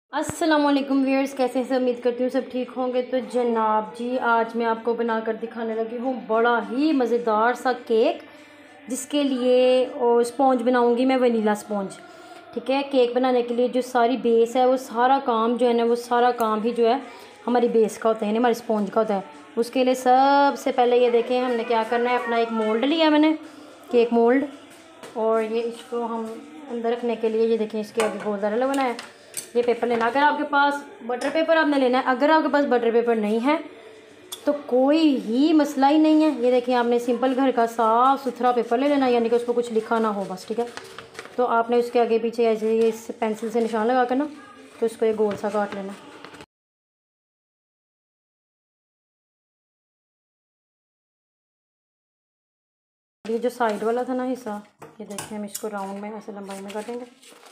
अस्सलाम वालेकुम व्यूअर्स, कैसे हैं सब? उम्मीद करती हूँ सब ठीक होंगे। तो जनाब जी, आज मैं आपको बनाकर दिखाने लगी हूँ बड़ा ही मज़ेदार सा केक, जिसके लिए स्पॉन्ज बनाऊँगी मैं, वनीला स्पॉन्ज। ठीक है, केक बनाने के लिए जो सारी बेस है, वो सारा काम जो है ना, वो सारा काम ही जो है हमारी बेस का होता है, यानी हमारे स्पॉन्ज का होता है। उसके लिए सबसे पहले ये देखें हमने क्या करना है। अपना एक मोल्ड लिया मैंने, केक मोल्ड, और ये इसको हम अंदर रखने के लिए ये देखें इसके आगे गोल दायरा लगाना है। ये पेपर लेना, अगर आपके पास बटर पेपर आपने लेना है। अगर आपके पास बटर पेपर नहीं है तो कोई ही मसला ही नहीं है। ये देखिए, आपने सिंपल घर का साफ़ सुथरा पेपर ले लेना, यानी कि उस पर कुछ लिखा ना हो बस। ठीक है, तो आपने उसके आगे पीछे ऐसे ये इस पेंसिल से निशान लगा कर ना, तो उसको ये गोल सा काट लेना। ये जो साइड वाला था ना हिस्सा, ये देखिए हम इसको राउंड में ऐसे लंबाई में काटेंगे।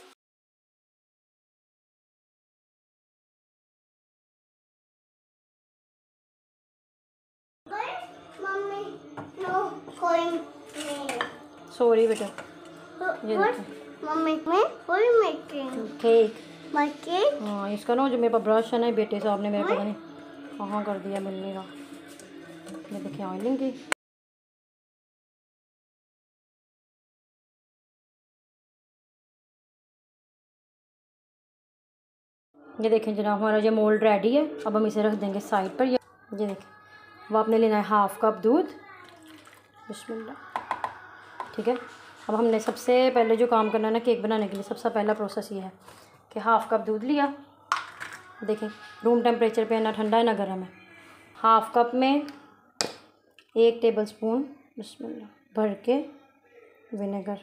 सॉरी बेटा, ये केक। हाँ, इसका ना जो मेरे पास ब्रश है ना, बेटे साहब ने मेरे पता नहीं कहाँ कर दिया, मिलने का। ये देखिए ऑयलिंग की। ये देखें जनाब, हमारा ये मोल्ड रेडी है। अब हम इसे रख देंगे साइड पर। ये देखें, अब आपने लेना है हाफ़ कप दूध। बिस्मिल्लाह। ठीक है, अब हमने सबसे पहले जो काम करना है ना केक बनाने के लिए, सबसे पहला प्रोसेस ये है कि हाफ़ कप दूध लिया। देखें, रूम टेम्परेचर पे, ना ठंडा है ना गर्म है। हाफ़ कप में 1 टेबलस्पून बिस्मिल्लाह भर के विनेगर,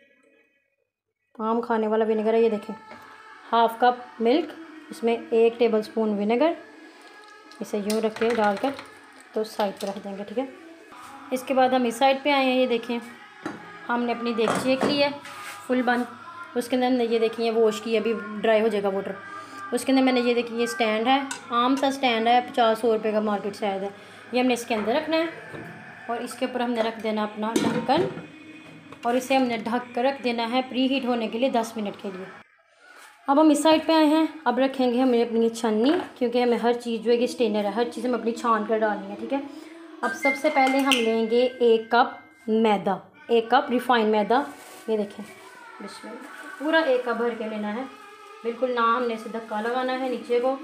आम खाने वाला विनेगर है। ये देखें, हाफ़ कप मिल्क, इसमें 1 टेबलस्पून विनेगर। इसे यूँ रख के डालकर तो साइड पर रख देंगे। ठीक है, इसके बाद हम इस साइड पे आए हैं। ये देखें, हमने अपनी देगची एक ली है फुल बंद, उसके अंदर हमने ये देखिए वॉश की, अभी ड्राई हो जाएगा वाटर। उसके अंदर मैंने ये देखिए ये स्टैंड है, आम सा स्टैंड है, 50-100 रुपये का मार्केट से आया है। ये हमने इसके अंदर रखना है और इसके ऊपर हमने रख देना अपना ढक्कन, और इसे हमने ढक कर रख देना है प्री हीट होने के लिए 10 मिनट के लिए। अब हम इस साइड पे आए हैं। अब रखेंगे हमें अपनी छन्नी, क्योंकि हमें हर चीज़ जो है कि स्टेनर है, हर चीज़ हम अपनी छान कर डालनी है। ठीक है, अब सबसे पहले हम लेंगे 1 कप मैदा, 1 कप रिफाइंड मैदा। ये देखें, बिस्मिल्लाह, पूरा 1 कप भर के लेना है, बिल्कुल ना हमने से धक्का लगाना है नीचे को।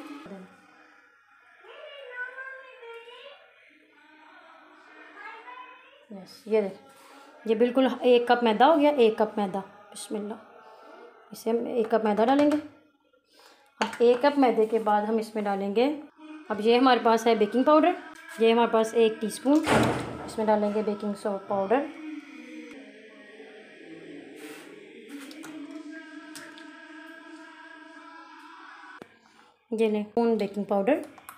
यस, ये देखें, ये बिल्कुल 1 कप मैदा हो गया। 1 कप मैदा, बिस्मिल्लाह, इसे हम 1 कप मैदा डालेंगे। अब 1 कप मैदे के बाद हम इसमें डालेंगे, अब ये हमारे पास है बेकिंग पाउडर, ये हमारे पास 1 टीस्पून, इसमें डालेंगे बेकिंग सोडा पाउडर। ये लें स्पून बेकिंग पाउडर।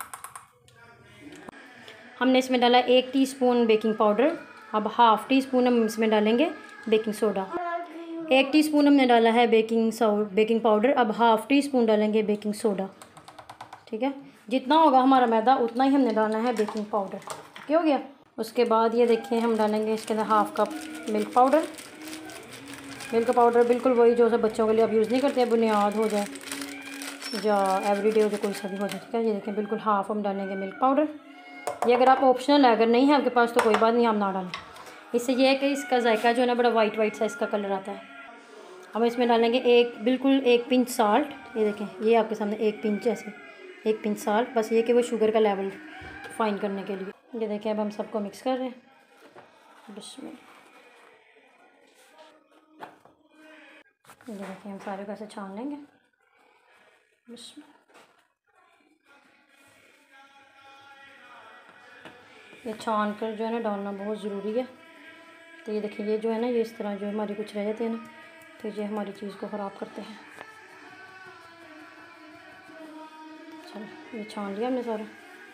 हमने इसमें डाला 1 टीस्पून बेकिंग पाउडर। अब हाफ़ टी स्पून हम इसमें डालेंगे बेकिंग सोडा। 1 टीस्पून हमने डाला है बेकिंग पाउडर, अब हाफ़ टी स्पून डालेंगे बेकिंग सोडा। ठीक है, जितना होगा हमारा मैदा उतना ही हमने डालना है बेकिंग पाउडर। ठीक हो गया। उसके बाद ये देखिए हम डालेंगे इसके अंदर half cup milk powder. Milk powder बिल्कुल वही जो सब बच्चों के लिए आप यूज़ नहीं करते, बुनियाद हो जाए या एवरीडे हो जाए, कोई सा भी हो जाए। ठीक है, ये देखें बिल्कुल हाफ़ हम डालेंगे मिल्क पाउडर। ये अगर आप ऑप्शनल है, अगर नहीं है आपके पास तो कोई बात नहीं, आप ना डालें। इससे ये है कि इसका जायका जो है ना बड़ा वाइट वाइट सा इसका कलर आता है। हम इसमें डालेंगे बिल्कुल 1 पिंच साल्ट। ये देखें, ये आपके सामने 1 पिंच, ऐसे 1 पिंच साल्ट, बस ये कि वो शुगर का लेवल फाइन करने के लिए। ये देखें, अब हम सबको मिक्स कर रहे हैं। बिस्मिल्लाह, ये देखें हम सारे को ऐसे छान लेंगे। बिस्मिल्लाह, ये छान कर जो है ना डालना बहुत ज़रूरी है। तो ये देखिए, ये जो है ना, ये इस तरह जो हमारी कुछ रह जाते हैं ना, तो ये हमारी चीज़ को ख़राब करते हैं। चलो, ये छान लिया हमने सारा।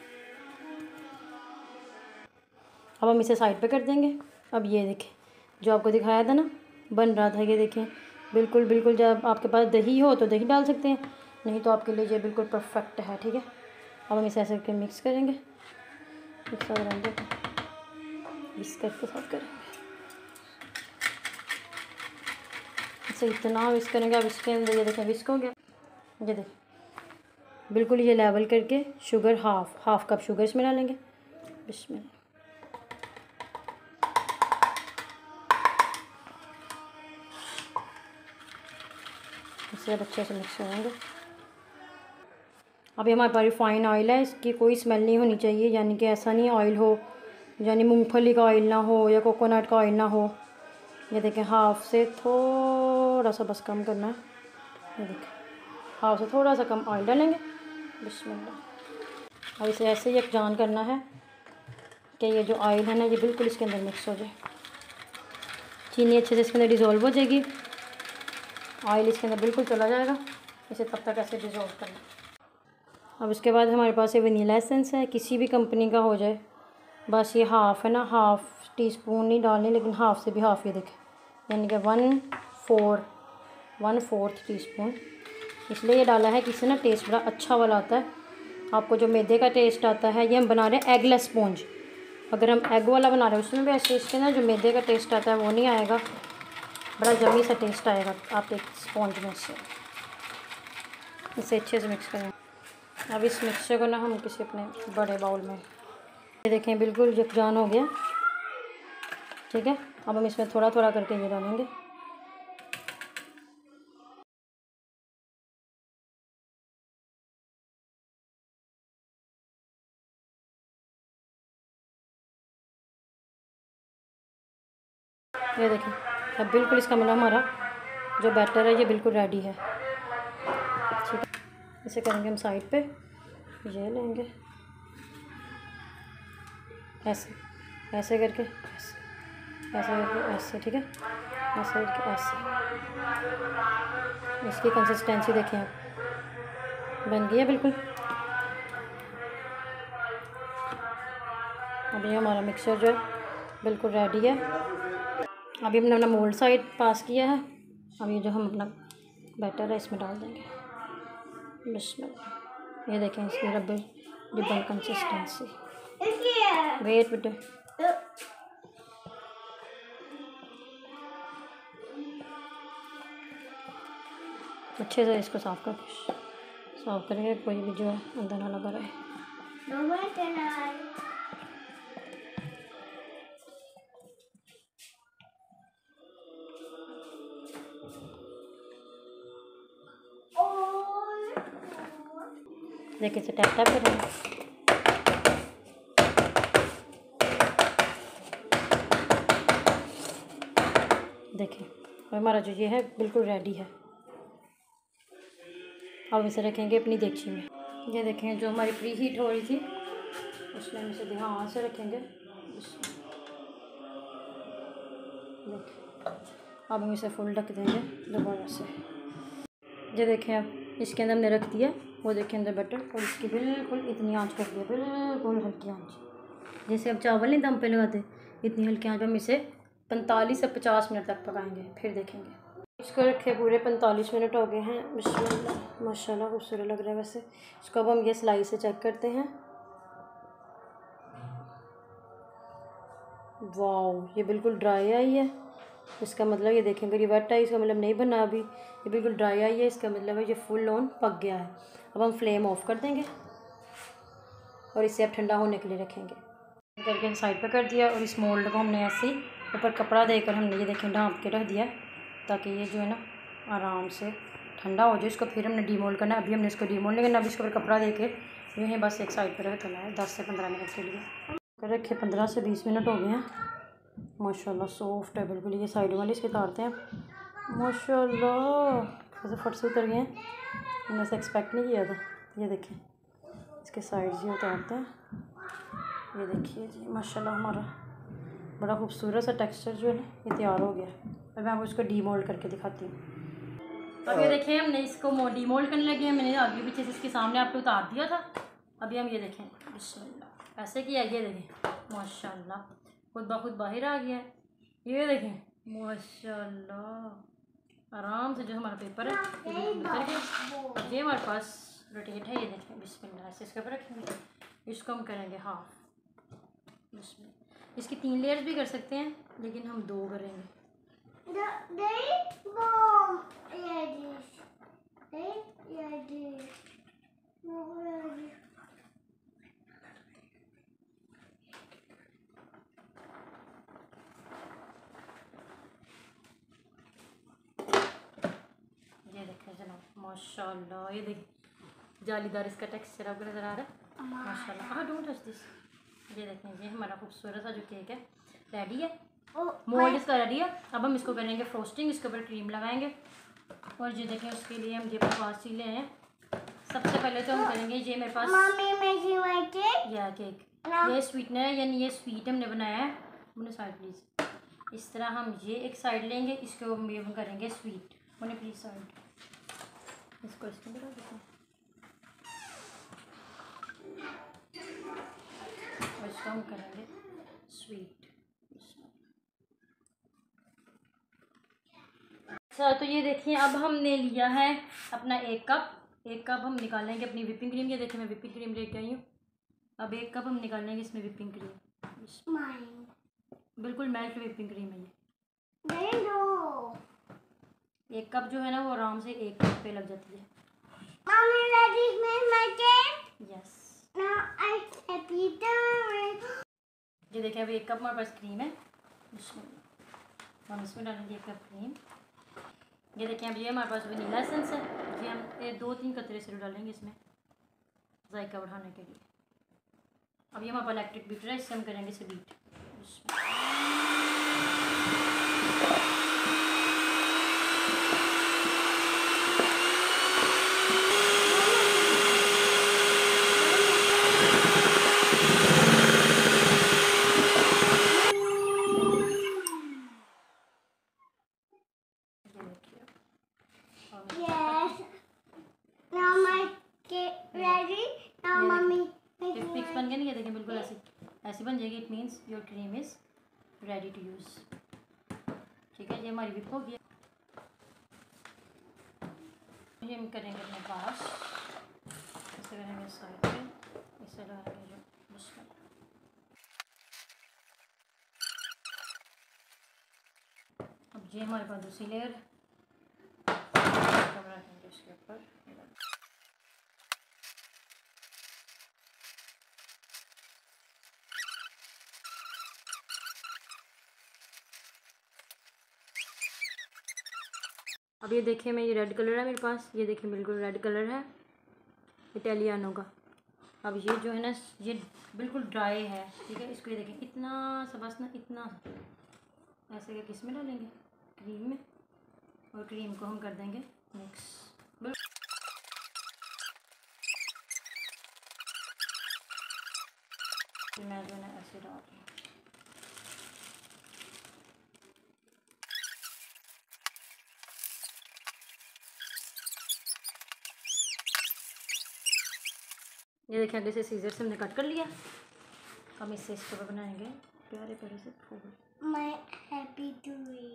अब हम इसे साइड पे कर देंगे। अब ये देखें, जो आपको दिखाया था ना बन रहा था, ये देखें बिल्कुल बिल्कुल, जब आपके पास दही हो तो दही डाल सकते हैं, नहीं तो आपके लिए ये बिल्कुल परफेक्ट है। ठीक है, अब हम इसे ऐसे करके मिक्स करेंगे, मिक्स करेंगे, विस्कर के साथ करेंगे इसे, इतना विस्क करेंगे। अब इसके अंदर ये देखें विस्क हो गया। ये देखें बिल्कुल ये लेवल करके शुगर हाफ कप शुगर इसमें डालेंगे। बिस्मिल्लाह। इसे अच्छे से मिक्स करेंगे। अभी हमारे पास रिफाइन ऑयल है, इसकी कोई स्मेल नहीं होनी चाहिए, यानी कि ऐसा नहीं ऑयल हो, यानी मूंगफली का ऑयल ना हो या कोकोनट का ऑयल ना हो। ये देखें हाफ से थोड़ा सा बस कम करना है। ये देखें हाफ से थोड़ा सा कम ऑयल डालेंगे। बिस्मिल्लाह। अब इसे ऐसे ही यकजान करना है कि ये जो ऑयल है ना ये बिल्कुल इसके अंदर मिक्स हो जाए। चीनी अच्छे से इसके अंदर डिज़ोल्व हो जाएगी, ऑयल इसके अंदर बिल्कुल चला जाएगा। इसे तब तक ऐसे डिज़ोल्व करना। अब इसके बाद हमारे पास ये वनीला एसेंस है, किसी भी कंपनी का हो जाए। बस ये हाफ़ है ना, हाफ़ टी स्पून नहीं डालनी, लेकिन हाफ़ से भी हाफ़, ये देखें, यानी कि 1/4 टी स्पून इसलिए ये डाला है कि इससे ना टेस्ट बड़ा अच्छा वाला आता है। आपको जो मैदे का टेस्ट आता है, ये हम बना रहे हैं एगलेस स्पॉन्ज। अगर हम एग वाला बना रहे हैं उसमें भी ऐसे इसके ना जो मैदे का टेस्ट आता है वो नहीं आएगा, बड़ा जमी सा टेस्ट आएगा आप एक स्पॉन्ज में से। इसे अच्छे से मिक्स करें। अब इस मिक्सचर को ना हम किसी अपने बड़े बाउल में, ये देखें बिल्कुल यकजान हो गया। ठीक है, अब हम इसमें थोड़ा थोड़ा करके ये डालेंगे। ये देखें अब बिल्कुल इसका मतलब हमारा जो बैटर है ये बिल्कुल रेडी है। ठीक है, इसे करेंगे हम साइड पे, ये लेंगे ऐसे ऐसे करके, ऐसे करके ऐसे। ठीक है, ऐसे करके ऐसे। इसकी कंसिस्टेंसी देखें आप, बन गई है बिल्कुल। अभी हमारा मिक्सचर जो है बिल्कुल रेडी है। अभी हमने अपना मोल्ड साइड पास किया है। अब ये जो हम अपना बैटर है इसमें डाल देंगे। बिस्मिल्लाह। ये देखें इसकी रिबन कंसिस्टेंसी। वेट बेटे, अच्छे से इसको साफ करेंगे, कोई भी जो है अंदर ना लगा रहे। देखिए इसे टैप टैप करेंगे। देखिए हमारा जो ये है बिल्कुल रेडी है। अब इसे रखेंगे अपनी देगची में। ये देखें जो हमारी प्री हीट हो रही थी उसमें हम इसे ध्यान से रखेंगे। देखिए अब हम इसे फुल ढक देंगे दोबारा से। ये देखें अब इसके अंदर हमने रख दिया, वो देखें अंदर बटर, और इसकी बिल्कुल इतनी आंच कर दिया, बिल्कुल हल्की आंच, जैसे अब चावल नहीं दम पे लगाते, इतनी हल्की आंच। हम इसे 45 से 50 मिनट तक पकाएंगे, फिर देखेंगे। इसको रखे पूरे 45 मिनट हो गए हैं। बिस्मिल्लाह, माशाल्लाह खूबसूरत लग रहा है। वैसे इसको अब हम ये सिलाई से चेक करते हैं। वाओ, ये बिल्कुल ड्राई आई है। इसका मतलब ये देखें, अगर ये वेट है इसका मतलब नहीं बना अभी, ये बिल्कुल ड्राई आई है, इसका मतलब है ये फुल ऑन पक गया है। अब हम फ्लेम ऑफ कर देंगे और इसे अब ठंडा होने के लिए रखेंगे। करके साइड पर कर दिया, और इस मोल्ड को हमने ऐसे ही ऊपर कपड़ा देकर हमने ये देखें ढाँप के रख दिया, ताकि ये जो है ना आराम से ठंडा हो जाए। इसको फिर हमने डीमोल्ड करना है। अभी हमने इसको डीमोल्ड नहीं करना, अभी इसके ऊपर कपड़ा दे के यूँ ही बस एक साइड पर रख देना है 10 से 15 मिनट के लिए। रखे 15 से 20 मिनट हो गए हैं। माशाल्लाह सॉफ्ट है बिल्कुल। ये साइड वाले इसके उतारते हैं, माशाल्लाह कैसे फट से उतर गए हैं, मैंने ऐसा एक्सपेक्ट नहीं किया था। ये देखें इसके साइड्स ये उतारते हैं। ये देखिए जी माशाल्लाह हमारा बड़ा खूबसूरत सा टेक्सचर जो है ना ये तैयार हो गया। अब मैं आपको इसको डीमोल्ड करके दिखाती हूँ। अब ये देखिए हमने इसको डीमोल्ड करने लगे हैं। मैंने आगे पीछे से इसके सामने आपको उतार दिया था। अभी हम ये देखें बिस्मिल्लाह ऐसे किया, ये देखें माशाल्लाह खुद ब खुद बाहर आ गया है। ये देखें माशाल्लाह आराम से जो हमारा पेपर है ये उतर गया। ये हमारे पास रोटेट है। ये देखें बिस्मिल्लाह ऐसे इसके ऊपर रखेंगे, इसको हम करेंगे हाफ। इसकी 3 लेयर्स भी कर सकते हैं, लेकिन हम 2 करेंगे। माशाल्लाह, ये देखिए जालीदार इसका टेक्सचर आपको नज़र आ रहा है माशाल्लाह। हाँ डोंट टच दिस। ये देखें, ये हमारा खूबसूरत सा जो केक है रेडी है, मोल्ड इसका रेडी है। अब हम इसको करेंगे फ्रोस्टिंग, इसके ऊपर क्रीम लगाएंगे। और ये देखें, उसके लिए हम ये पास ले हैं। सबसे पहले तो हम करेंगे, ये मेरे पास या केक, ये स्वीटनर है, यानी ये स्वीट हमने बनाया है। मुझे साइड प्लीज़। इस तरह हम ये एक साइड लेंगे, इसको हम करेंगे स्वीट। मुझे प्लीज़ साइड, इसको इसके अंदर देखें। और इसको हम करेंगे स्वीट। अच्छा, तो ये देखिए, अब हमने लिया है अपना एक कप हम निकालेंगे अपनी विपिंग क्रीम। ये देखिए, मैं विपिंग क्रीम लेके आई हूँ। अब 1 कप हम निकालेंगे इसमें विपिंग क्रीम, बिल्कुल मेल्ट विपिंग क्रीम है ये। 1 कप जो है ना, वो आराम से 1 कप पे लग जाती है। यस, ये देखिए, अभी 1 कप हमारे पास क्रीम है। हम इसमें डालेंगे 1 कप क्रीम। ये देखिए, अब ये हमारे पास वनीला एसेंस है, ये हम 2-3 कतरे सिर्फ डालेंगे इसमें जायका बढ़ाने के लिए। अब ये हमारे पास इलेक्ट्रिक बीटर है, इससे हम करेंगे इसे बीट। बन गया नहीं, ये देखिए बिल्कुल ऐसी बन जाएगी। It means your cream is ready to use. ठीक है, ये हमारी विप हो गई। ये हम करेंगे अपने पास, इसे करेंगे साइड पे, इसे लगाएंगे जो मुश्किल। अब ये हमारे पास दूसरी लेयर रखेंगे उसके ऊपर। अब ये देखिए, मैं ये रेड कलर है मेरे पास, ये देखिए बिल्कुल रेड कलर है इटालियानो का। अब ये जो है ना, ये बिल्कुल ड्राई है। ठीक है, इसको ये देखें, इतना सा बस ना, इतना ऐसे का किस में डालेंगे, क्रीम में। और क्रीम को हम कर देंगे मिक्स। मैं जो है ना ऐसे डाल रही हूँ। ये देखिए, आगे से सीजर से हमने कट कर लिया। हम इससे इसको बनाएंगे प्यारे प्यारे से फूल। मैं हैप्पी टू ईट।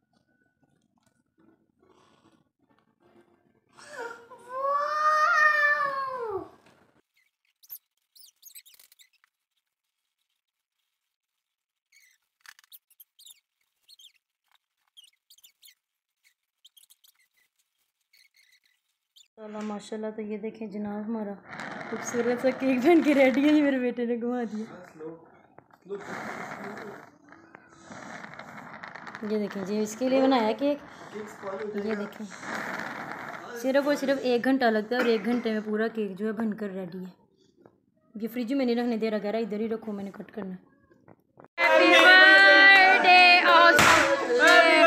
माशाल्लाह, तो ये देखें जनाब, हमारा खूबसूरत सा केक बन के रेडी है। मेरे बेटे ने घुमा दिया। ये देखें जी, इसके लिए बनाया केक। ये देखें, सिर्फ और सिर्फ 1 घंटा लगता है और 1 घंटे में पूरा केक जो है बनकर रेडी है। ये फ्रिज में नहीं रखने दे रहा, कह रहा इधर ही रखो, मैंने कट करना।